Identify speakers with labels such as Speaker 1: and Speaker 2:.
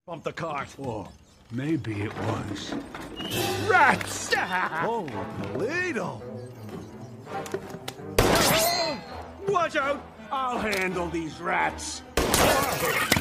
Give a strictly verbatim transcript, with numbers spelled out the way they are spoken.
Speaker 1: Bump the cart.
Speaker 2: Oh, maybe it was.
Speaker 1: Rats! Oh, Toledo! Watch out!
Speaker 2: I'll handle these rats.